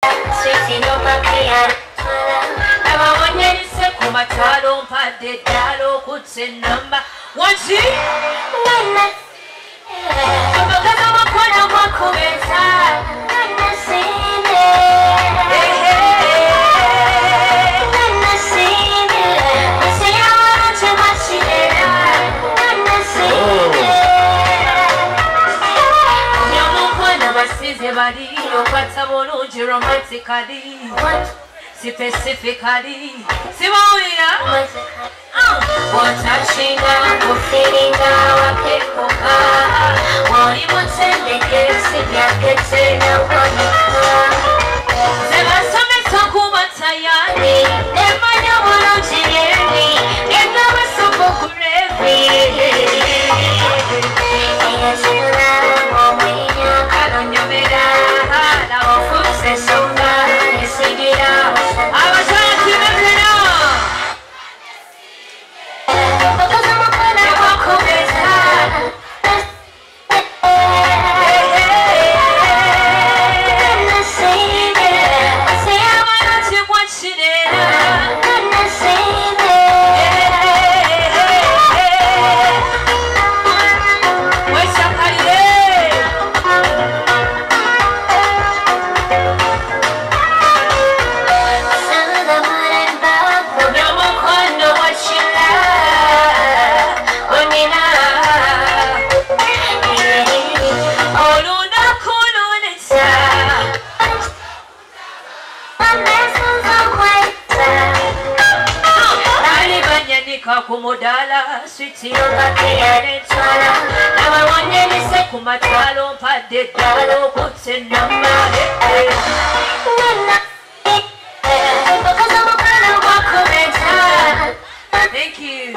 Sweetie no papier. Abawonyelise ku matwalo mpadde eddala okutta ennamba. Wansi? Abakazi abakola gwakubeza. Bali, okwata bulungi romantically, specifically, sibawulira watachinga kufiringa wakekoka wali mutendeke sibyakete nawanika zebasomesa kubatayani emanya bulungi byembi engabasoko kulevi eyazula omwinya kalonyomera hala ofuse songa esigira abashaki betera kumudala sweetie bakiyane twala abawonyelise ku matwalo mpadde eddala okutta ennamba Thank you.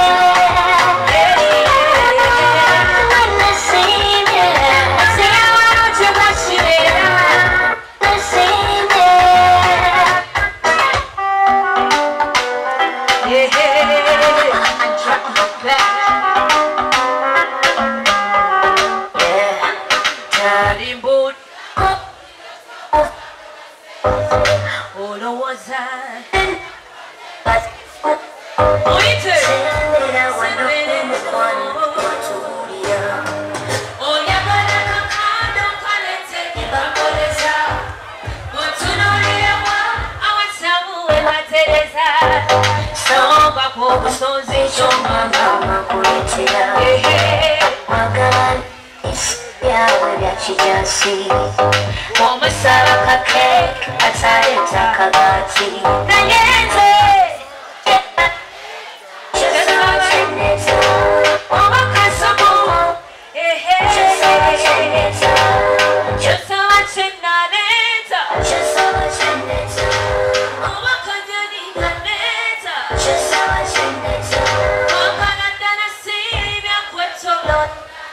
She just sees Mama Sarah cake, I tie it Takagati. Nayete, just watching it all. Mama Kasabu, just watching it all. Just watching it all. Just watching it all. Mama Kadani Kaneta, just watching it all. Mama Nadana Sivia Queto.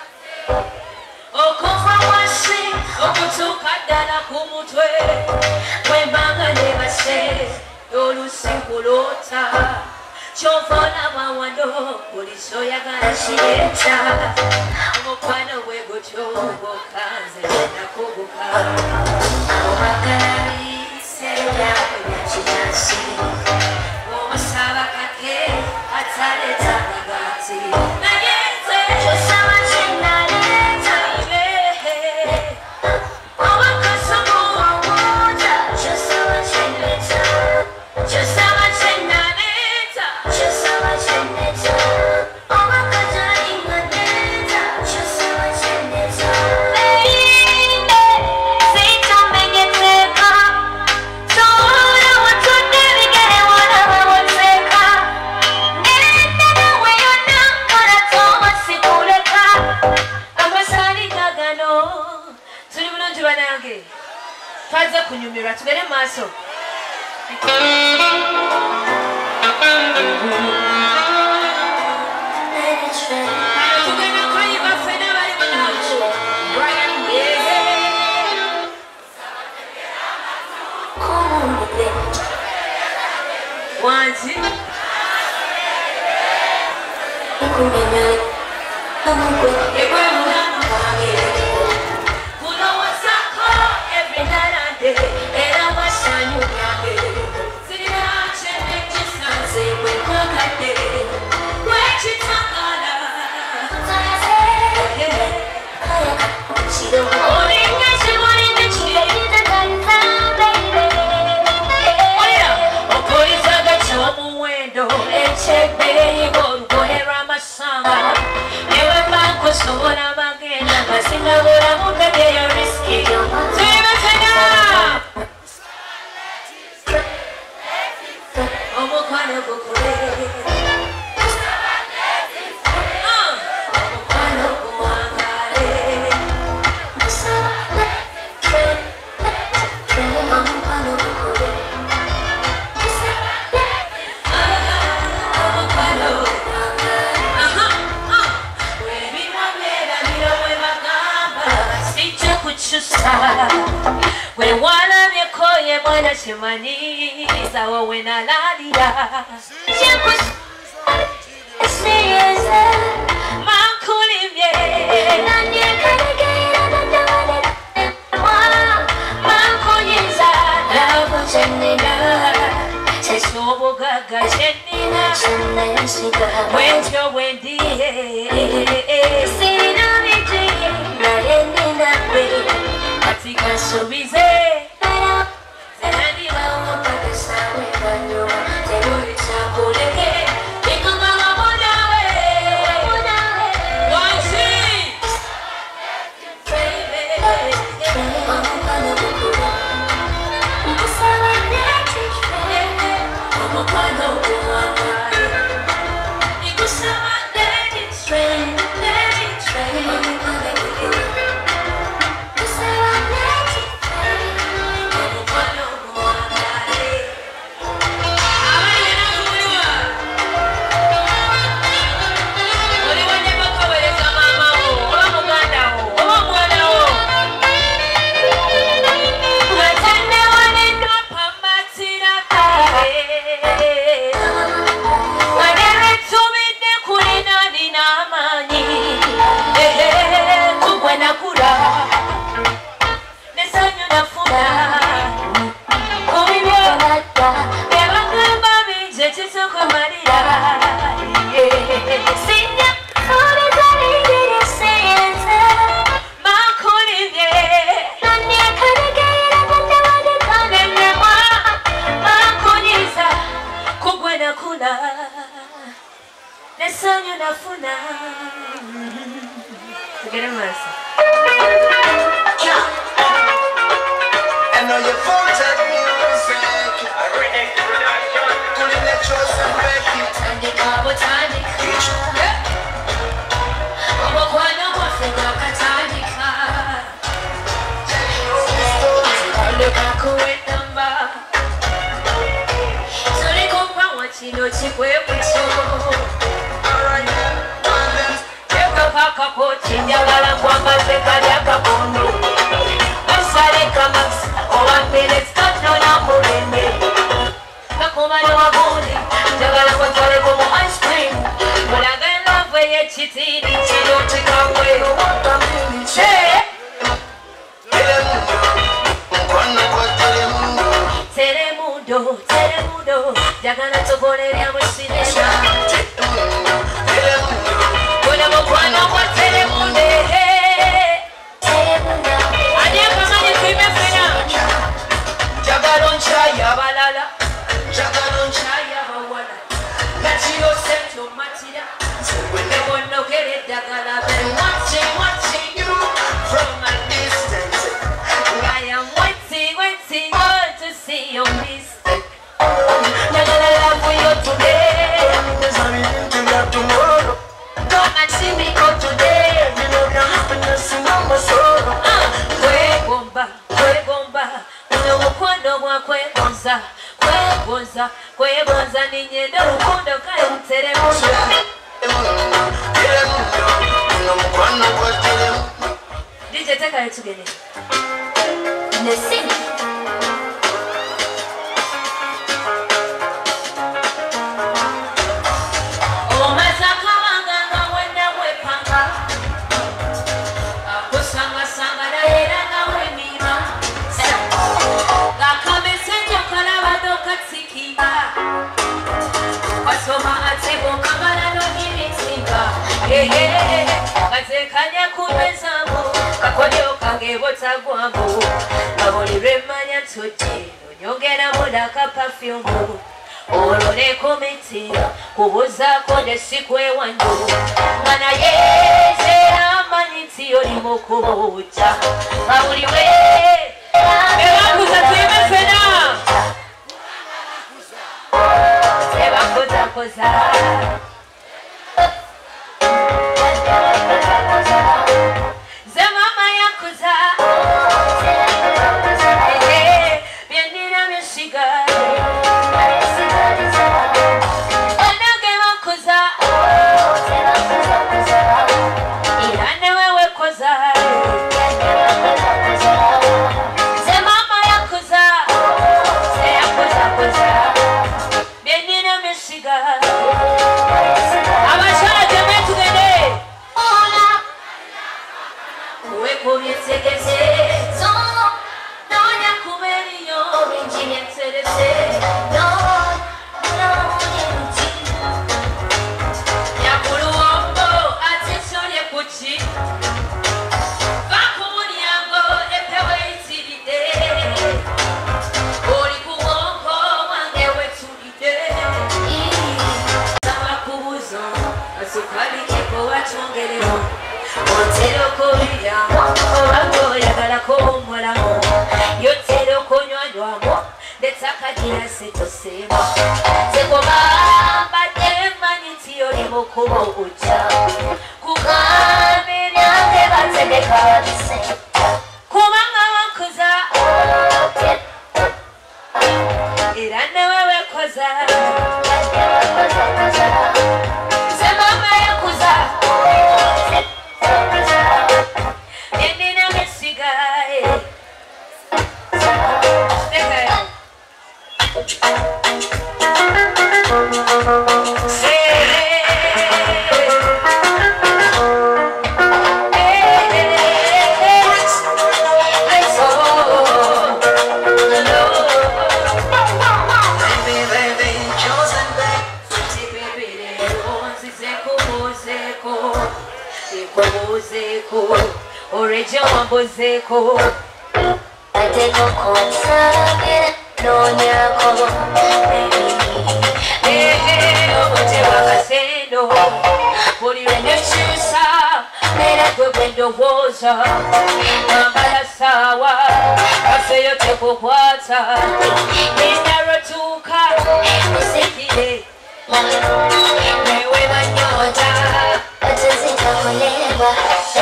Okutukadala kumutwe wembanga nebase olusikulota kyofona bawano bulisoyagala kireta omukwano gwe gutyo bokanze nakuguka obagalise byawe byakitasi omusaba kake ataleta nagati nayeze kyosaba kyenaleta Twaze kunyumirwa tubere maso Every night I day, and I'm Wena shimani sawa wena lalira Mankulimye Mankunyiza Sobogaga Jenina Wentyo wendiye Sinamiti Nayenina Katika subize DJ, take her together. Listen. Kanya kubezamu kakojo kagebota gwangu aboli remanya tuti nyongera muda ka perfume olole komiti kubuza ko desikwe wanju mana yeze amaniti oli mukubucha abuli we ebakuza twimefena ebakuza koza ndetse akagira setosema sekobamba temaniti olimo kuba uja kugambira byange bategeka kubanga wakoza era nawe wekoza semama yakuza endina mesigaye Orejo wambozeko ateko konsage nonyako baby obote wakaseno buli lwenyokyusa era gwe bwendowooza ambala sawa kaseyo tekukwata endarotuuka osikire newe banyota atezitakoleba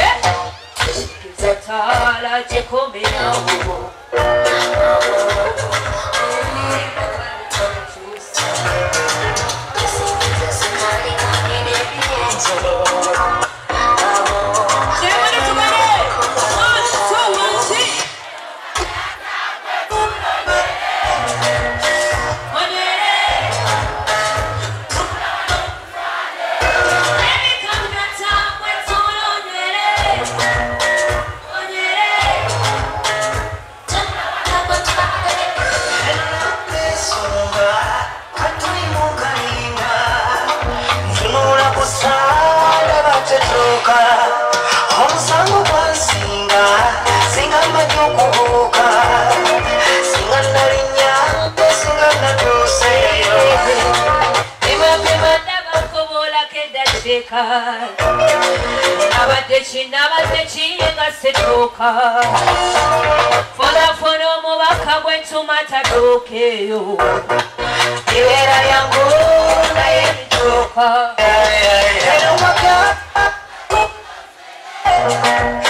Zatala Jacomina Omusango gwansinga singa majukubuka singa nalinya singa natuseyo pima ndabakobola kedadeka abadde kiyenga setuuka fonafona omubaka gw'entuma tatuukeyo ibeera yangu naye bituuka